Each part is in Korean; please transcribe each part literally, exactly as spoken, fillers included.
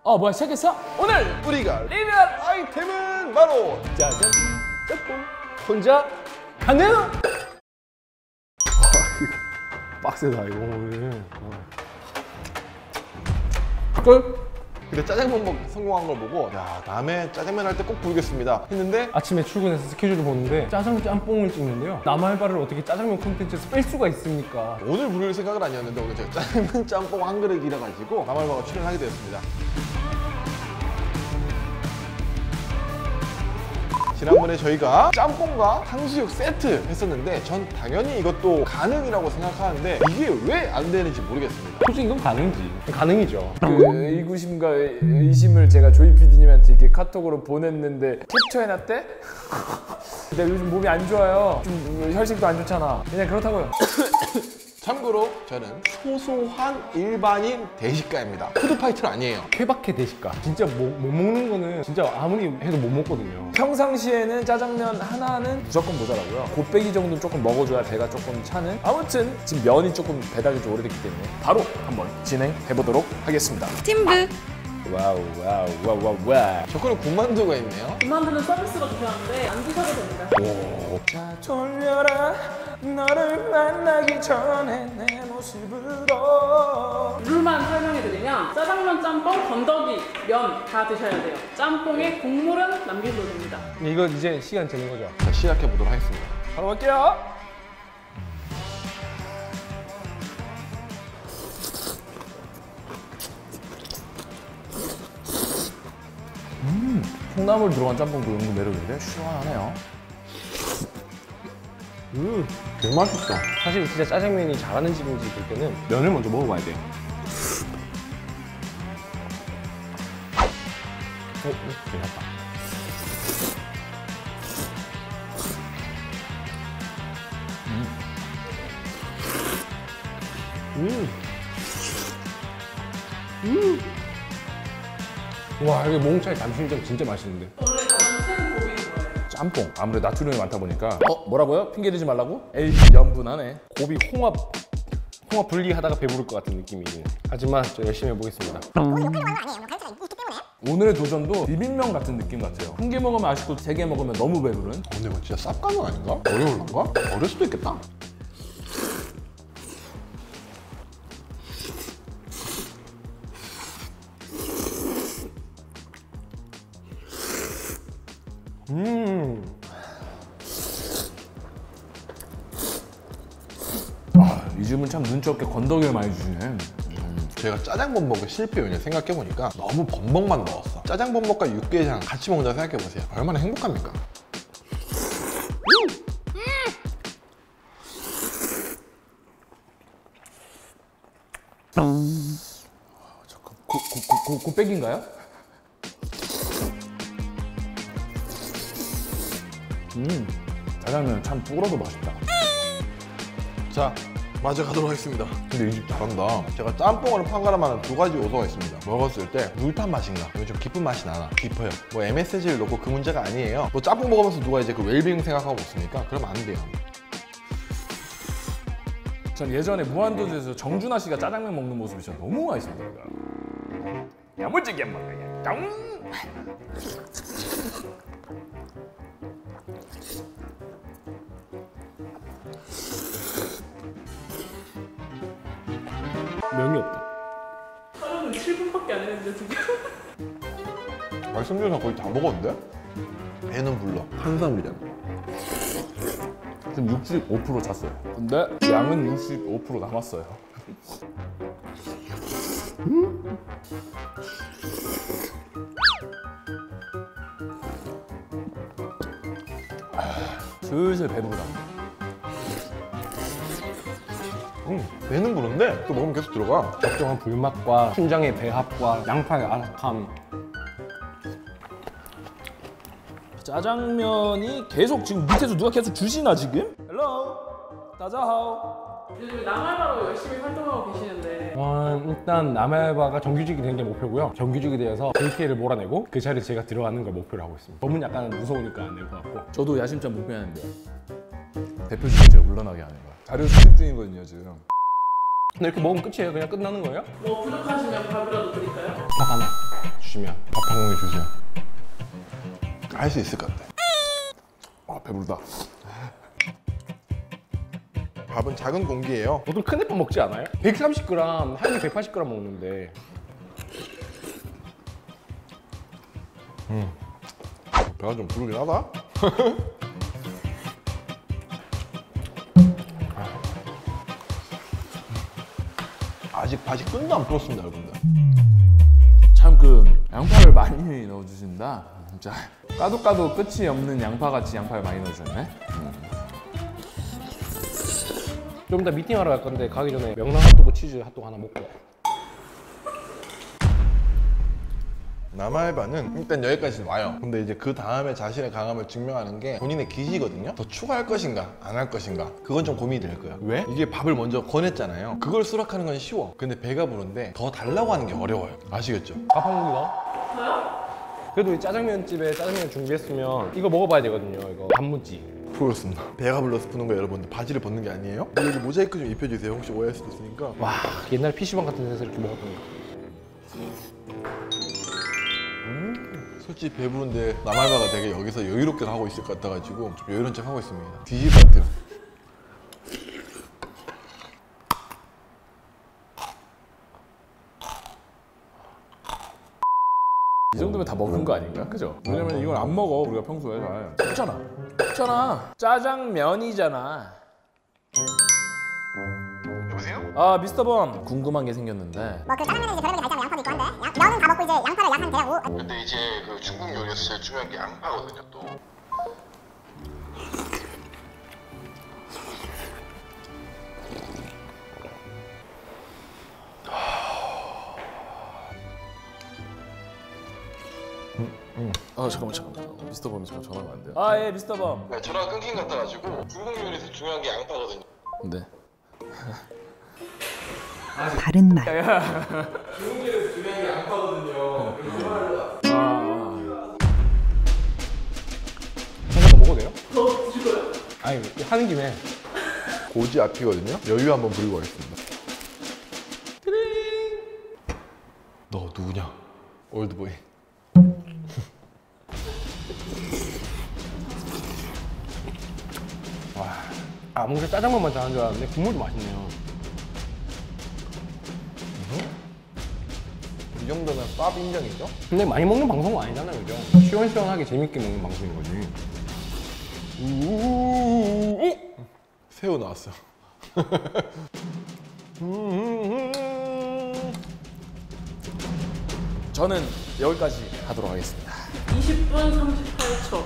어 뭐야 시작했어? 오늘 우리가 리뷰할 아이템은 바로 짜잔 짬뽕 혼자 가능? 빡세다 이거 오늘. 끝. 근데 짜장면 먹 성공한 걸 보고 야 다음에 짜장면 할 때 꼭 부르겠습니다 했는데 아침에 출근해서 스케줄을 보는데 짜장 짬뽕을 찍는데요. 남알바를 어떻게 짜장면 콘텐츠에서 뺄 수가 있습니까? 오늘 부를 생각은 아니었는데 오늘 제가 짜장면 짬뽕 한 그릇 이래가지고 남알바가 출연하게 되었습니다. 지난번에 저희가 짬뽕과 탕수육 세트 했었는데 전 당연히 이것도 가능이라고 생각하는데 이게 왜 안 되는지 모르겠습니다. 솔직히 이건 가능이지. 가능이죠. 그 의구심과 의심을 제가 조이 피디님한테 이렇게 카톡으로 보냈는데 캡처해놨대? 내가 요즘 몸이 안 좋아요. 좀 혈색도 안 좋잖아. 그냥 그렇다고요. 참고로 저는 소소한 일반인 대식가입니다. 푸드파이터는 아니에요. 케바케 대식가. 진짜 못, 못 먹는 거는 진짜 아무리 해도 못 먹거든요. 평상시에는 짜장면 하나는 무조건 모자라고요. 곱빼기 정도 조금 먹어줘야 배가 조금 차는. 아무튼 지금 면이 조금 배달이 좀 오래됐기 때문에 바로 한번 진행해보도록 하겠습니다. 팀브 와우 와우 와우 와우 와우. 저거는 군만두가 있네요. 군만두는 서비스로 주셨는데 안 드셔도 됩니다. 오. 자 돌려라 너를 만나기 전에 내 모습으로. 룰만 설명해드리면 짜장면, 짬뽕, 건더기, 면 다 드셔야 돼요. 짬뽕에 국물은 남기셔도 됩니다. 이거 이제 시간 되는 거죠? 자, 시작해보도록 하겠습니다. 바로 갈게요. 음, 콩나물 들어간 짬뽕도 은근 매력인데 시원하네요. 음. 되게 맛있어. 사실 진짜 짜장면이 잘하는 집인지 볼 때는 면을 먼저 먹어봐야 돼. 어, 괜찮다. 음. 음. 와, 이게 몽차의 담신장 진짜 맛있는데. 원래 가장 큰 고기는 뭐예요? 짬뽕. 아무래도 나트륨이 많다 보니까. 어 뭐라고요? 핑계 대지 말라고? 에이 염분하네. 고비 홍합, 홍합 분리하다가 배부를 것 같은 느낌이 드네요. 하지만 저 열심히 해보겠습니다. 오늘의 도전도 비빔면 같은 느낌 같아요. 한 개 먹으면 아쉽고 세 개 먹으면 너무 배부른. 어, 근데 이거 진짜 쌉가는 아닌가? 어려울란가? 어릴 수도 있겠다. 음. 아, 이 집은 참 눈치 없게 건더기를 많이 주시네. 음, 제가 짜장면 먹을 실패 요인 생각해보니까 너무 범벅만 넣었어. 짜장범벅과 육개장 같이 먹는다 생각해보세요. 얼마나 행복합니까? 잠깐 고, 고, 고, 고, 곱빼기인가요? 음 짜장면 참 불어도 맛있다. 자, 마저 가도록 하겠습니다. 근데 이 집 잘한다. 제가 짬뽕으로 판가름하는 두 가지 요소가 있습니다. 먹었을 때 물탄 맛인가? 아니면 좀 깊은 맛이 나나? 깊어요. 뭐 엠에스지를 넣고 그 문제가 아니에요. 뭐 짬뽕 먹으면서 누가 이제 그 웰빙 생각하고 먹습니까? 그러면 안 돼요. 전 예전에 무한도전에서 정준하 씨가 짜장면 먹는 모습이 전 너무 맛있습니다. 야무지게 먹어야 짱. 면이 없다. 촬영은 칠 분밖에 안 했는데 지금. 말씀드려서 거의 다 먹었는데? 배는 불러. 탄수화물이잖아. 지금 육십오 퍼센트 찼어요. 근데 양은 육십오 퍼센트 남았어요. 음? 아, 슬슬 배부르다. 음, 배는 부른데 또 먹으면 계속 들어가. 적정한 불맛과 춘장의 배합과 양파의 아삭함. 짜장면이 계속 지금 밑에서 누가 계속 주시나 지금? 헬로 다자하오. 요즘 남알바로 열심히 활동하고 계시는데 어, 일단 남알바가 정규직이 되는 게 목표고요. 정규직이 되어서 에이케이를 몰아내고 그 자리에 제가 들어가는 걸 목표로 하고 있습니다. 너무 약간 무서우니까 안 될 것 같고. 저도 야심찬 목표였는데 대표 주제 물러나게 하는 거야. 자료 수집 중이거든요 지금. 근데 이렇게 먹으면 끝이에요? 그냥 끝나는 거예요? 뭐 부족하시면 밥이라도 드릴까요? 밥 하나. 주시면 밥 한 공기 주세요. 할 수 있을 것 같아. 아 배부르다. 밥은 작은 공기예요. 보통 큰 햇밥 먹지 않아요? 백삼십 그램, 한 입에 백팔십 그램 먹는데 배가 좀 부르긴 하다. 아직 아직 끈도 안 풀었습니다, 여러분들. 참 그 양파를 많이 넣어주신다. 진짜 까도 까도 끝이 없는 양파같이 양파를 많이 넣어주셨네. 좀 이따 미팅하러 갈 건데 가기 전에 명랑 핫도그 치즈 핫도그 하나 먹고. 남아알바는 일단 여기까지 와요. 근데 이제 그 다음에 자신의 강함을 증명하는 게 본인의 기시거든요. 더 추가할 것인가 안 할 것인가 그건 좀 고민이 될 거예요. 왜? 이게 밥을 먼저 권했잖아요. 그걸 수락하는 건 쉬워. 근데 배가 부른데 더 달라고 하는 게 어려워요. 아시겠죠? 밥 한 공기 더? 저요? 그래도 이 짜장면집에 짜장면 준비했으면 이거 먹어봐야 되거든요. 이거 단무지. 그렇습니다. 배가 불러서 푸는 거 여러분들 바지를 벗는 게 아니에요. 여기 모자이크 좀 입혀주세요. 혹시 오해할 수도 있으니까. 와, 옛날 피시방 같은 데서 이렇게 먹었던 거. 솔직히 배부른데 남알바가 되게 여기서 여유롭게 하고 있을 것 같아가지고 좀 여유로운 척 하고 있습니다. 뒤질 것 같아요. 이 정도면 다 먹은 거 아닌가? 그죠? 왜냐면 이걸 안 먹어 우리가 평소에 잘. 없잖아. 없잖아. 짜장면이잖아. 여보세요? 아 미스터 범 궁금한 게 생겼는데 뭐 그 짜장면에 이제 별의별 게 다 있잖아요. 양파도 있고 한데 양, 면은 다 먹고 이제 양파를 약 한 대하고 근데 이제 그 중국 요리에서 제일 중요한 게 양파거든요 또. 아 잠깐만 잠깐만 미스터 범이 잠깐 전화가 안 돼요. 아 예 미스터 범. 네, 전화가 끊긴 것 같아가지고 중국 요리에서 중요한 게 양파거든요. 네. 바른 말. 중국 요리에서 중요한 게 양파거든요. 한번 더 먹어도 돼요? 더 드실 거예요? 아니, 하는 김에. 고지 앞이거든요. 여유 한번 부리고 가겠습니다. 너 누구냐? 올드보이. 아, 뭔가 짜장면만 잘하는 줄 알았는데 국물도 맛있네요. 이 정도면 쌉 인정이죠? 근데 많이 먹는 방송은 아니잖아요, 그죠? 시원시원하게 재밌게 먹는 방송인 거지. 우우우우. 새우 나왔어. 저는 여기까지 하도록 하겠습니다. 이십 분 삼십팔 초.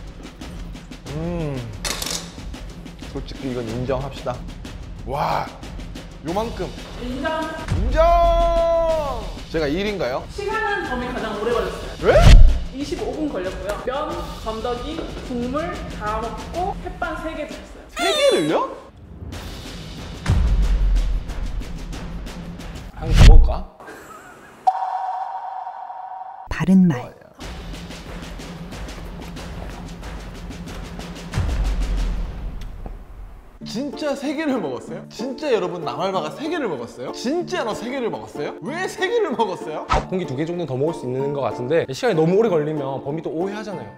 음. 솔직히 이건 인정합시다. 와, 요만큼. 인정. 인정! 제가 일 인가요? 시간은 범이 가장 오래 걸렸어요. 왜? 이십오 분 걸렸고요. 면, 건더기, 국물 다 먹고 햇반 세 개 드셨어요. 세 개를요? 한 개 먹을까? 바른 말. 진짜 세 개를 먹었어요? 진짜 여러분 남알바가 세 개를 먹었어요? 진짜로 세 개를 먹었어요? 왜 세 개를 먹었어요? 공기 두 개 정도 더 먹을 수 있는 것 같은데 시간이 너무 오래 걸리면 범이 또 오해하잖아요.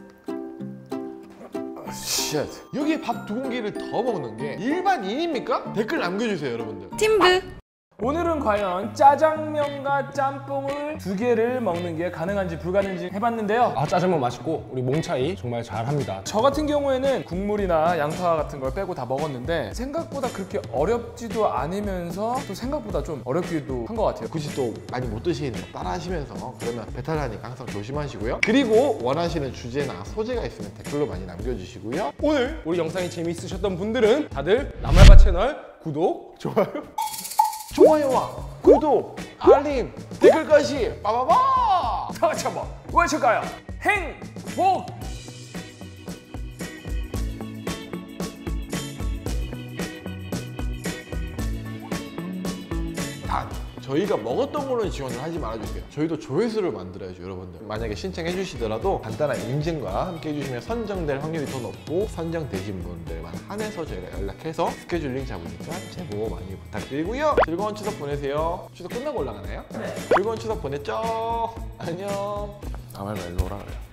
쉣. 여기에 밥 두 공기를 더 먹는 게 일반인입니까? 댓글 남겨주세요 여러분들. 오늘은 과연 짜장면과 짬뽕을 두 개를 먹는 게 가능한지 불가능한지 해봤는데요. 아, 짜장면 맛있고 우리 몽차이 정말 잘합니다. 저 같은 경우에는 국물이나 양파 같은 걸 빼고 다 먹었는데 생각보다 그렇게 어렵지도 않으면서 또 생각보다 좀 어렵기도 한 것 같아요. 굳이 또 많이 못 드시는 거 따라 하시면서 그러면 배탈 나니까 항상 조심하시고요. 그리고 원하시는 주제나 소재가 있으면 댓글로 많이 남겨주시고요. 오늘 우리 영상이 재미있으셨던 분들은 다들 남알바 채널 구독, 좋아요 좋아요와 구독, 알림, 댓글까지 빠바바! 다 같이 한번 외쳐가요. 행복! 단 저희가 먹었던 걸로는 지원을 하지 말아주세요. 저희도 조회수를 만들어야죠, 여러분들. 만약에 신청해 주시더라도 간단한 인증과 함께 해주시면 선정될 확률이 더 높고 선정되신 분들만 한해서 저희가 연락해서 스케줄링 잡으니까 제보 많이 부탁드리고요. 즐거운 추석 보내세요. 추석 끝나고 올라가나요? 네. 즐거운 추석 보냈죠? 안녕. 아말말 일로 오라 그래요.